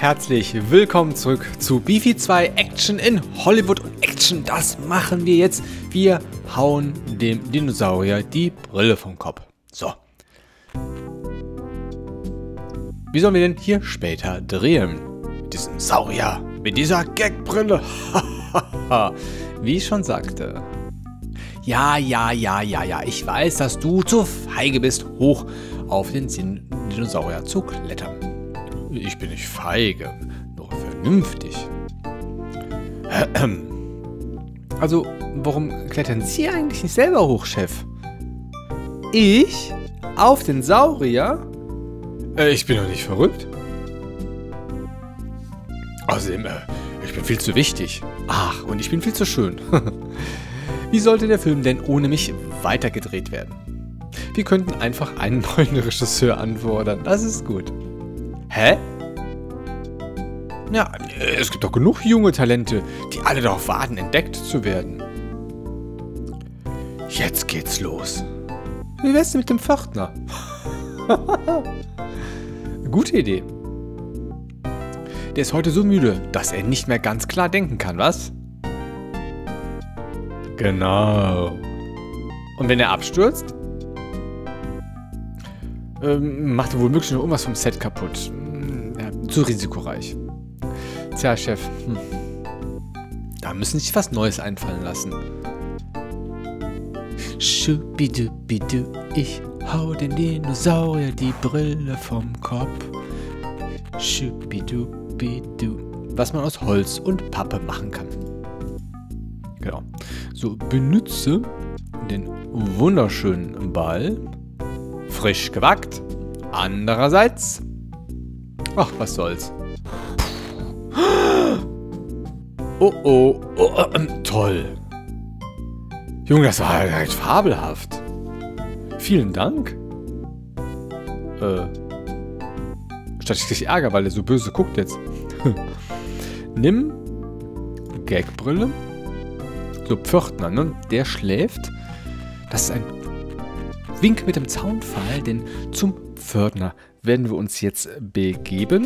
herzlich willkommen zurück zu Beefy 2 Action in Hollywood. Und Action, das machen wir jetzt. Wir hauen dem Dinosaurier die Brille vom Kopf. So. Wie sollen wir denn hier später drehen? Mit diesem Saurier, mit dieser Gagbrille. Wie ich schon sagte. Ja, ich weiß, dass du zu feige bist, hoch auf den Dinosaurier zu klettern. Ich bin nicht feige, nur vernünftig. Also, warum klettern Sie eigentlich nicht selber hoch, Chef? Ich? Auf den Saurier? Ich bin doch nicht verrückt. Außerdem, ich bin viel zu wichtig. Ach, und ich bin viel zu schön. Wie sollte der Film denn ohne mich weitergedreht werden? Wir könnten einfach einen neuen Regisseur anfordern. Das ist gut. Hä? Ja, es gibt doch genug junge Talente, die alle darauf warten, entdeckt zu werden. Jetzt geht's los. Wie wär's denn mit dem Pförtner? Gute Idee. Der ist heute so müde, dass er nicht mehr ganz klar denken kann, was? Genau. Und wenn er abstürzt? Macht er wohl möglich noch irgendwas vom Set kaputt. Ja, zu risikoreich. Tja, Chef. Da müssen sich was Neues einfallen lassen. Schubidubidu, ich hau den Dinosaurier die Brille vom Kopf. Schubidubidu. Was man aus Holz und Pappe machen kann. Genau. So, benutze den wunderschönen Ball. Frisch gewackt. Andererseits. Ach, was soll's. Oh, toll. Junge, das war halt fabelhaft. Vielen Dank. Statt ich dich ärgere, weil er so böse guckt jetzt. Nimm Gagbrille. So, Pförtner, ne? Der schläft. Das ist ein Wink mit dem Zaunpfahl, denn zum Pförtner werden wir uns jetzt begeben.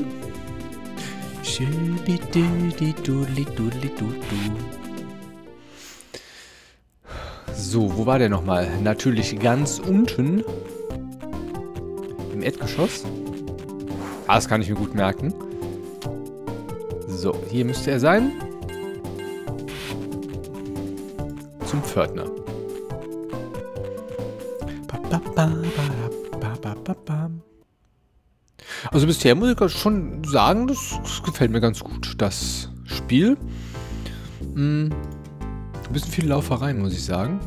So, wo war der nochmal? Natürlich ganz unten. Im Erdgeschoss. Ah, das kann ich mir gut merken. So, hier müsste er sein. Zum Pförtner. Also bisher muss ich schon sagen, das gefällt mir ganz gut, das Spiel. Ein bisschen viel Lauferei, muss ich sagen.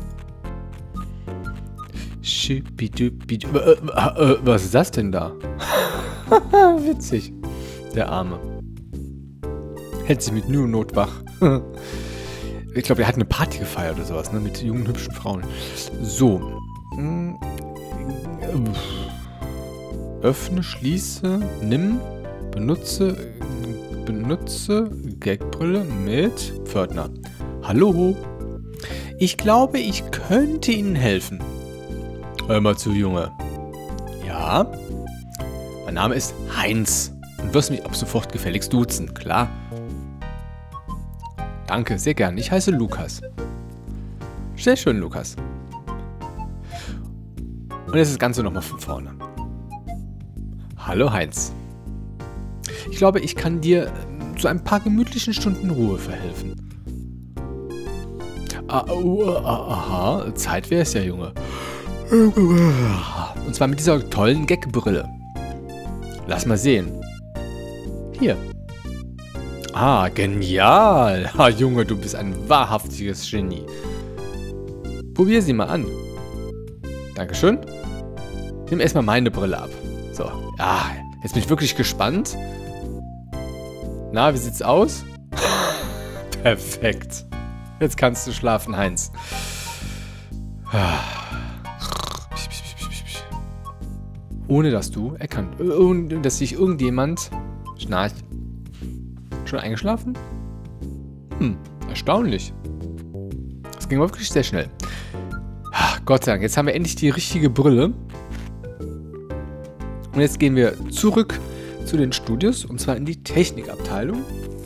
Was ist das denn da? Witzig. Der Arme. Hält sich mit Mühe und Not wach. Ich glaube, er hat eine Party gefeiert oder sowas, ne? Mit jungen, hübschen Frauen. So. Öffne, schließe, nimm, benutze Gagbrille mit Pförtner. Hallo? Ich glaube, ich könnte Ihnen helfen. Hör mal zu, Junge. Ja? Mein Name ist Heinz. Und wirst mich ab sofort gefälligst duzen, klar? Danke, sehr gern. Ich heiße Lukas. Sehr schön, Lukas. Und jetzt das Ganze nochmal von vorne. Hallo, Heinz. Ich glaube, ich kann dir zu ein paar gemütlichen Stunden Ruhe verhelfen. Aha, Zeit wäre es ja, Junge. Und zwar mit dieser tollen Gagbrille. Lass mal sehen. Hier. Ah, genial. Ah, Junge, du bist ein wahrhaftiges Genie. Probier sie mal an. Dankeschön. Ich nehme erstmal meine Brille ab. So. Ja, jetzt bin ich wirklich gespannt. Na, wie sieht's aus? Perfekt. Jetzt kannst du schlafen, Heinz. Ohne dass du erkannt, ohne dass sich irgendjemand schnarcht. Schon eingeschlafen? Erstaunlich. Das ging aber wirklich sehr schnell. Gott sei Dank, jetzt haben wir endlich die richtige Brille. Und jetzt gehen wir zurück zu den Studios, und zwar in die Technikabteilung.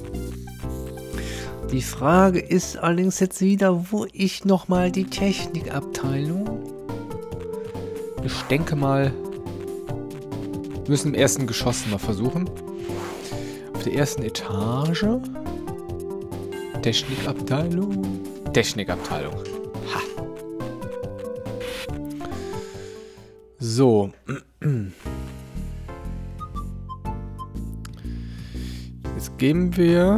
Die Frage ist allerdings jetzt wieder, wo ich nochmal die Technikabteilung? Ich denke mal, wir müssen im ersten Geschoss mal versuchen. Auf der ersten Etage. Technikabteilung. Technikabteilung. Ha. So. Jetzt geben wir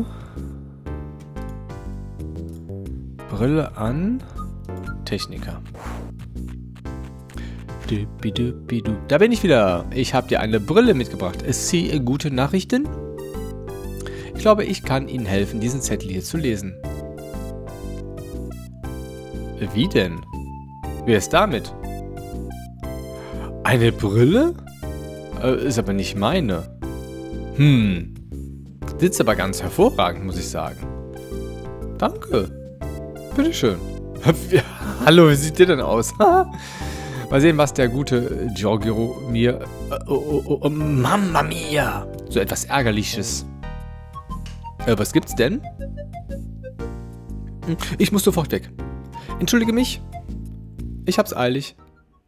Brille an. Techniker. Da bin ich wieder. Ich habe dir eine Brille mitgebracht. Ist sie gute Nachrichten? Ich glaube, ich kann Ihnen helfen, diesen Zettel hier zu lesen. Wie denn? Wer ist damit? Eine Brille? Ist aber nicht meine. Sitzt aber ganz hervorragend, muss ich sagen. Danke. Bitteschön. Hallo, wie sieht der denn aus? Mal sehen, was der gute Giorgio mir... Mamma mia! So etwas Ärgerliches. Was gibt's denn? Ich muss sofort weg. Entschuldige mich. Ich hab's eilig.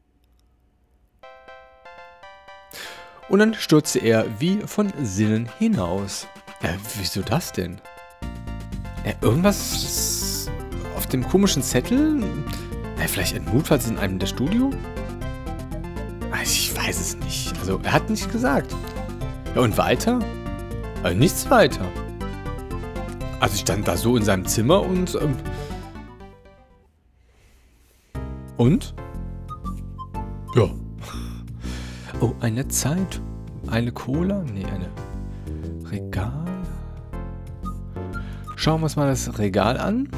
Und dann stürzte er wie von Sinnen hinaus. Wieso das denn? Irgendwas auf dem komischen Zettel? Vielleicht ein Notfall in einem der Studio? Ich weiß es nicht. Also, er hat nicht gesagt. Ja, und weiter? Nichts weiter. Also, ich stand da so in seinem Zimmer und... Und? Ja. Oh, eine Zeit. Eine Cola? Nee, eine... Regal? Schauen wir uns mal das Regal an.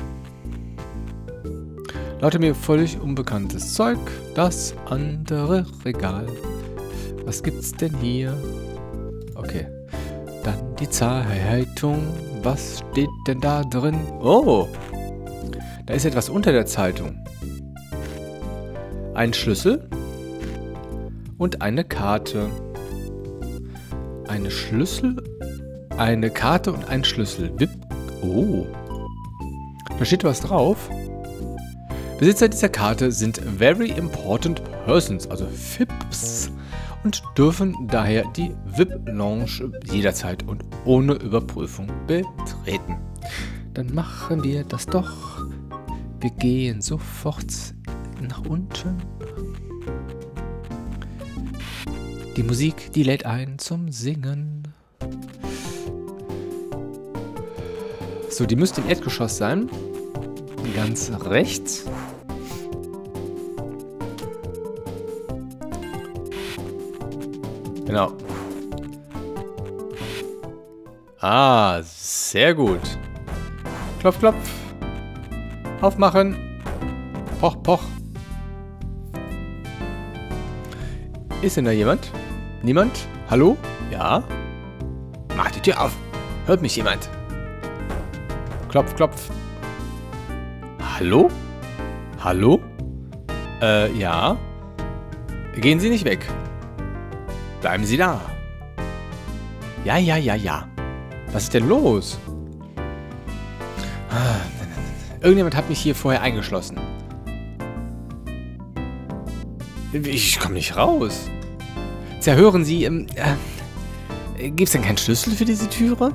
Lauter mir völlig unbekanntes Zeug. Das andere Regal. Was gibt's denn hier? Okay. Dann die Zeitung. Was steht denn da drin? Oh! Da ist etwas unter der Zeitung. Ein Schlüssel. Und eine Karte. Eine Schlüssel. Eine Karte und ein Schlüssel. Oh. Da steht was drauf. Besitzer dieser Karte sind Very Important Persons, also VIPs, und dürfen daher die VIP-Lounge jederzeit und ohne Überprüfung betreten. Dann machen wir das doch. Wir gehen sofort nach unten. Die Musik, die lädt ein zum Singen. So, die müsste im Erdgeschoss sein. Ganz rechts. Genau. Ah, sehr gut. Klopf, klopf. Aufmachen. Poch, poch. Ist denn da jemand? Niemand? Hallo? Ja? Mach die Tür auf. Hört mich jemand? Klopf, klopf. Hallo? Hallo? Ja. Gehen Sie nicht weg. Bleiben Sie da. Ja, ja, ja, ja. Was ist denn los? Irgendjemand hat mich hier vorher eingeschlossen. Ich komme nicht raus. Tja, hören Sie, gibt es denn keinen Schlüssel für diese Türe?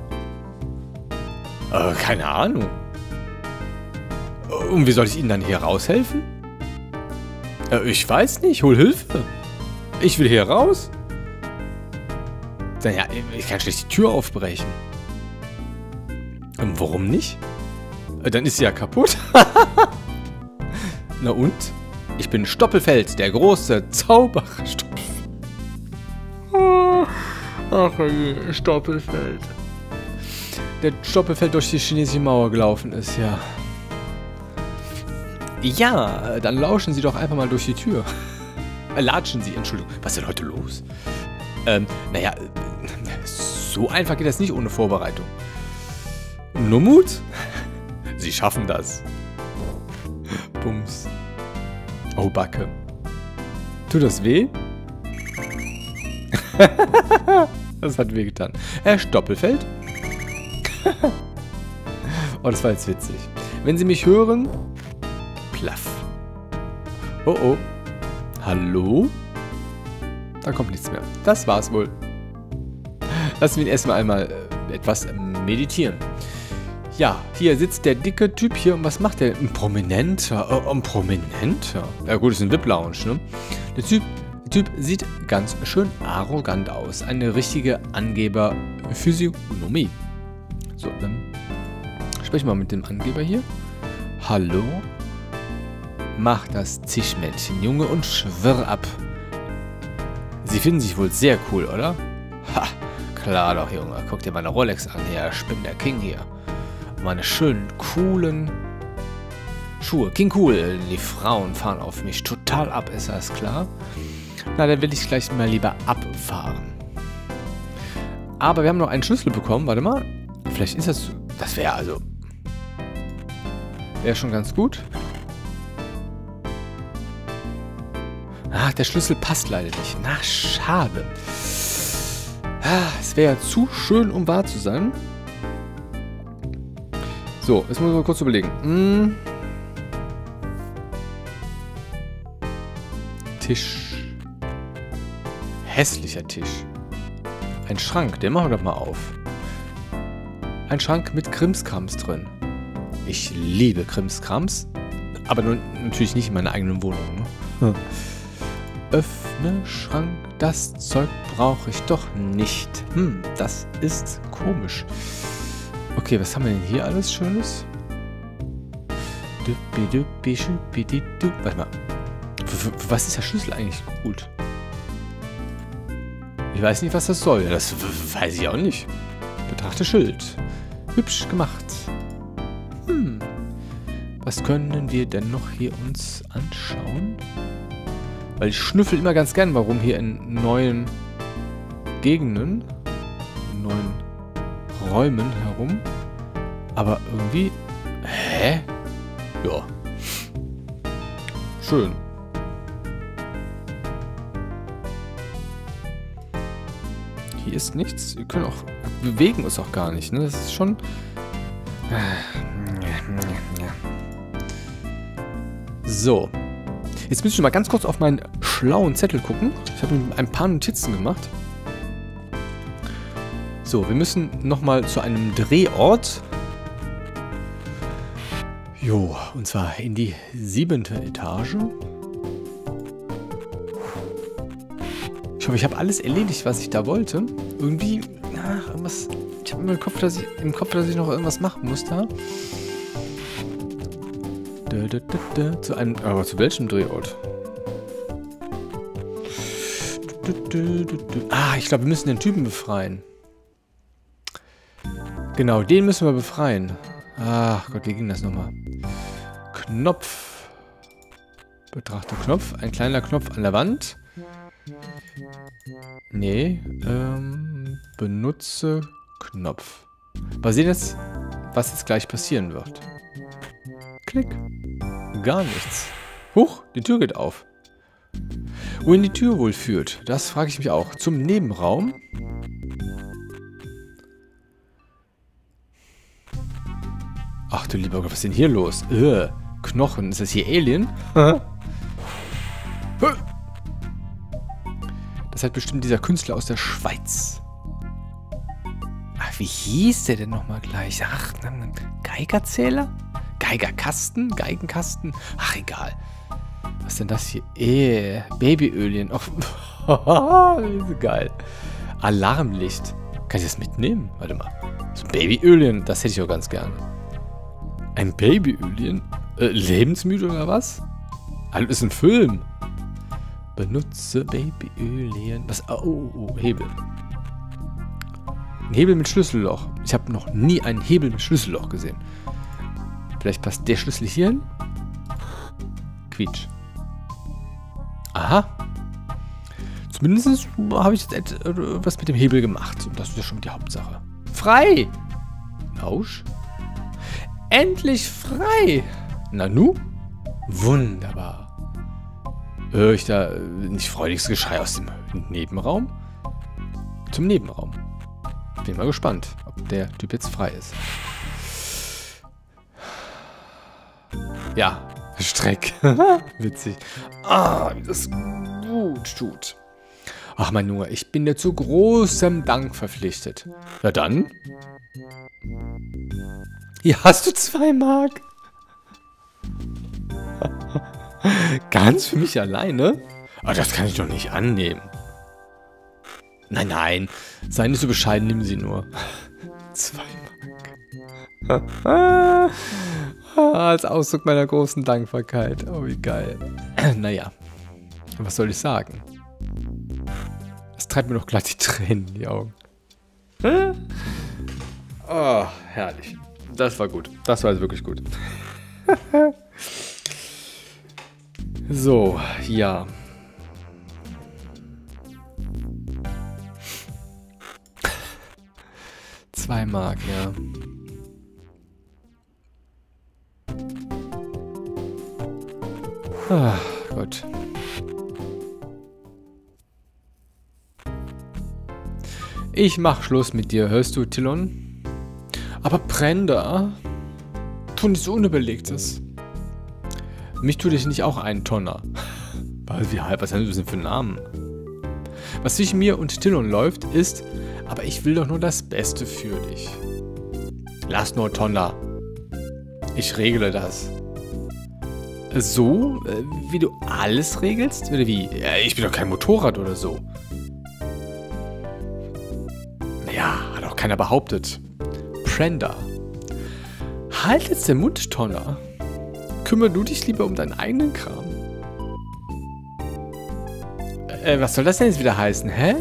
Keine Ahnung. Und wie soll ich Ihnen dann hier raushelfen? Ich weiß nicht, hol Hilfe. Ich will hier raus. Naja, ich kann schlecht die Tür aufbrechen. Warum nicht? Dann ist sie ja kaputt. Na und? Ich bin Stoppelfeld, der große Zauberer. Ach, Stoppelfeld. Der Stoppelfeld durch die chinesische Mauer gelaufen ist, ja. Ja, dann lauschen Sie doch einfach mal durch die Tür. Latschen Sie, Entschuldigung. Was ist denn heute los? Naja, so einfach geht das nicht ohne Vorbereitung. Nur Mut? Sie schaffen das. Bums. Oh, Backe. Tut das weh? Das hat wehgetan. Stoppelfeld. Oh, das war jetzt witzig. Wenn Sie mich hören... Plaff. Oh, oh. Hallo? Da kommt nichts mehr. Das war's wohl. Lassen wir ihn erstmal einmal etwas meditieren. Ja, hier sitzt der dicke Typ hier und was macht der? Ein Prominenter? Ein Prominenter? Ja gut, ist ein VIP-Lounge, ne? Der Typ sieht ganz schön arrogant aus. Eine richtige Angeber-Physiognomie. So, dann sprechen wir mal mit dem Angeber hier. Hallo? Mach das Zischmännchen, Junge, und schwirr ab. Sie finden sich wohl sehr cool, oder? Ha, klar doch, Junge. Guck dir meine Rolex an hier. Ich bin der King hier. Meine schönen, coolen Schuhe. King cool. Die Frauen fahren auf mich total ab, ist das klar? Na, dann will ich gleich mal lieber abfahren. Aber wir haben noch einen Schlüssel bekommen. Warte mal. Vielleicht ist das... Das wäre also... Wäre schon ganz gut. Ach, der Schlüssel passt leider nicht. Na, schade. Es wäre ja zu schön, um wahr zu sein. So, jetzt muss ich mal kurz überlegen. Tisch. Hässlicher Tisch. Ein Schrank, den machen wir doch mal auf. Ein Schrank mit Krimskrams drin. Ich liebe Krimskrams. Aber nun, natürlich nicht in meiner eigenen Wohnung. Ne? Öffne Schrank, das Zeug brauche ich doch nicht. Das ist komisch. Okay, was haben wir denn hier alles Schönes? Warte mal. Für was ist der Schlüssel eigentlich gut? Ich weiß nicht, was das soll. Das weiß ich auch nicht. Betrachte Schild. Hübsch gemacht. Was können wir denn noch hier uns anschauen? Weil ich schnüffel immer ganz gern warum hier in neuen Gegenden, in neuen Räumen herum. Aber irgendwie... Hä? Ja. Schön. Hier ist nichts. Wir können auch... Wir bewegen uns auch gar nicht, ne? Das ist schon... So. Jetzt müssen wir mal ganz kurz auf meinen schlauen Zettel gucken. Ich habe mir ein paar Notizen gemacht. So, wir müssen nochmal zu einem Drehort. Jo, und zwar in die 7. Etage. Ich hoffe, ich habe alles erledigt, was ich da wollte. Irgendwie, irgendwas. Ich habe immer im Kopf, dass ich noch irgendwas machen muss da. Zu welchem Drehort? Ich glaube, wir müssen den Typen befreien. Genau, den müssen wir befreien. Ach Gott, wie ging das nochmal? Knopf. Betrachte Knopf. Ein kleiner Knopf an der Wand. Nee. Benutze Knopf. Mal sehen jetzt, was jetzt gleich passieren wird. Klick. Gar nichts. Huch, die Tür geht auf. Wohin die Tür wohl führt, das frage ich mich auch. Zum Nebenraum. Ach du lieber Gott, was ist denn hier los? Knochen, ist das hier Alien? Das hat bestimmt dieser Künstler aus der Schweiz. Ach, wie hieß der denn nochmal gleich? Ach, Geigerzähler? Geigerkasten? Geigenkasten? Ach, egal. Was ist denn das hier? Babyölien. Oh, so geil. Alarmlicht. Kann ich das mitnehmen? Warte mal. So Babyölien, das hätte ich auch ganz gerne. Ein Babyölien? Lebensmüde oder was? Das ist ein Film. Benutze Babyölien. Was? Oh, Hebel. Ein Hebel mit Schlüsselloch. Ich habe noch nie einen Hebel mit Schlüsselloch gesehen. Vielleicht passt der Schlüssel hier hin? Quietsch. Aha. Zumindest habe ich jetzt was mit dem Hebel gemacht. Und das ist ja schon die Hauptsache. Frei! Lausch. Endlich frei! Nanu? Wunderbar. Höre ich da nicht freudiges Geschrei aus dem Nebenraum? zum Nebenraum. Bin mal gespannt, ob der Typ jetzt frei ist. Ja, Streck. Witzig. Ah, wie das gut tut. Ach mein Junge, ich bin dir zu großem Dank verpflichtet. Ja dann. Hier hast du 2 Mark. Ganz für mich alleine? Aber das kann ich doch nicht annehmen. Nein, nein. Sei nicht so bescheiden, nimm sie nur. 2 Mark. Als Ausdruck meiner großen Dankbarkeit. Oh, wie geil. Naja. Was soll ich sagen? Das treibt mir doch glatt die Tränen in die Augen. Oh, herrlich. Das war gut. Das war also wirklich gut. So, ja. $2 Mark, ja. Ah, gut. Ich mach Schluss mit dir, hörst du, Tillon? Aber Brenda, tu nichts Unüberlegtes. Mich tue dich nicht auch ein Tonner. Was haben wir denn für einen Namen? Was zwischen mir und Tillon läuft, ist, aber ich will doch nur das Beste für dich. Lass nur Tonner. Ich regle das. So, wie du alles regelst? Oder wie? Ich bin doch kein Motorrad oder so. Ja, hat auch keiner behauptet. Brenda. Halt jetzt den Mund, Tonner. Kümmere du dich lieber um deinen eigenen Kram. Was soll das denn jetzt wieder heißen, hä?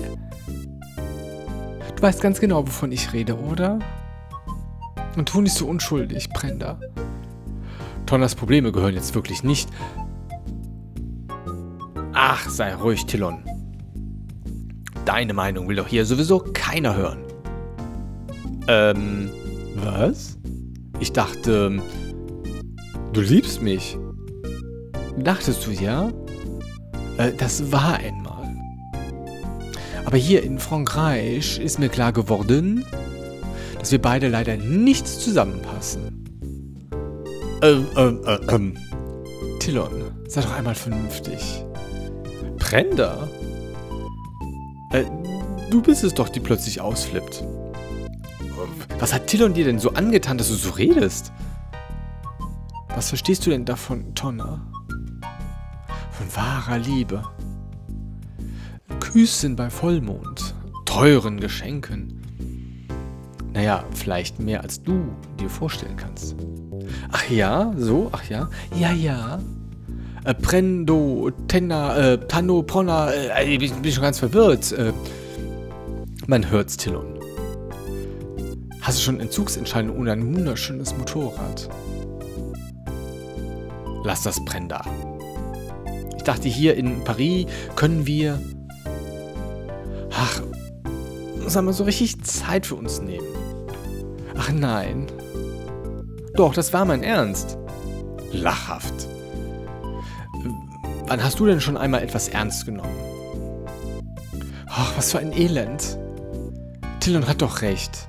Du weißt ganz genau, wovon ich rede, oder? Und tu nicht so unschuldig, Brenda. Tonners Probleme gehören jetzt wirklich nicht. Ach, sei ruhig, Tillon. Deine Meinung will doch hier sowieso keiner hören. Was? Ich dachte, du liebst mich. Dachtest du, ja? Das war einmal. Aber hier in Frankreich ist mir klar geworden, dass wir beide leider nicht zusammenpassen. Tillon, sei doch einmal vernünftig. Brenda? Du bist es doch, die plötzlich ausflippt. Was hat Tillon dir denn so angetan, dass du so redest? Was verstehst du denn davon, Tonner? Von wahrer Liebe. Küssen bei Vollmond. Teuren Geschenken. Naja, vielleicht mehr als du dir vorstellen kannst. Ach ja, so? Ach ja? Ja, ja. Prendo, Tenna, Tanno, Pronna, ich bin schon ganz verwirrt. Man hört's, Tillon. Hast du schon Entzugsentscheidung ohne ein wunderschönes Motorrad? Lass das, Brenda. Ich dachte, hier in Paris können wir... Ach, sagen wir so richtig Zeit für uns nehmen. Ach nein. Doch, das war mein Ernst. Lachhaft. Wann hast du denn schon einmal etwas ernst genommen? Ach, was für ein Elend. Tillon hat doch recht.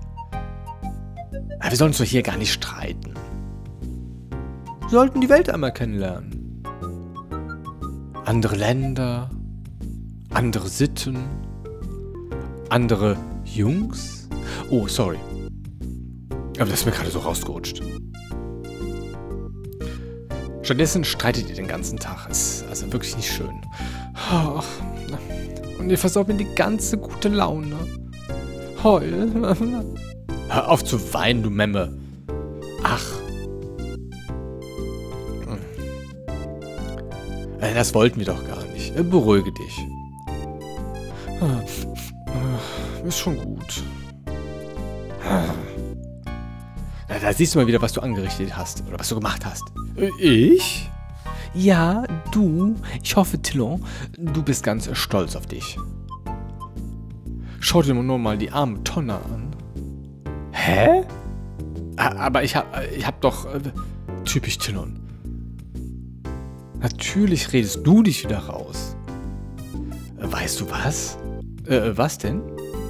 Wir sollen uns doch hier gar nicht streiten. Wir sollten die Welt einmal kennenlernen. Andere Länder, andere Sitten, andere Jungs. Oh, sorry. Aber das ist mir gerade so rausgerutscht. Stattdessen streitet ihr den ganzen Tag. Ist also wirklich nicht schön. Ach, und ihr versaut mir die ganze gute Laune. Heul. Hör auf zu weinen, du Memme. Ach. Das wollten wir doch gar nicht. Beruhige dich. Ist schon gut. Da siehst du mal wieder, was du angerichtet hast. Oder was du gemacht hast. Ich? Ja, du. Ich hoffe, Tillon, du bist ganz stolz auf dich. Schau dir nur mal die arme Tonne an. Hä? Aber ich hab doch... typisch Tillon. Natürlich redest du dich wieder raus. Weißt du was? Was denn?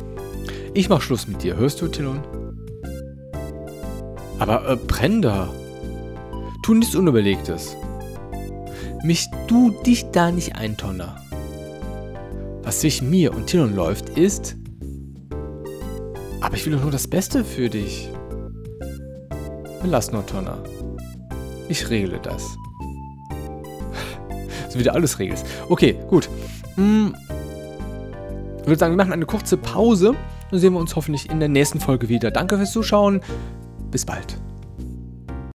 Ich mach Schluss mit dir. Hörst du, Tillon? Aber, Brenda. Tu nichts Unüberlegtes. Misch du dich da nicht ein, Tonner. Was zwischen mir und Tillon läuft, ist... Aber ich will doch nur das Beste für dich. Lass nur, Tonner. Ich regle das. So wie du alles regelst. Okay, gut. Ich würde sagen, wir machen eine kurze Pause. Dann sehen wir uns hoffentlich in der nächsten Folge wieder. Danke fürs Zuschauen. Bis bald.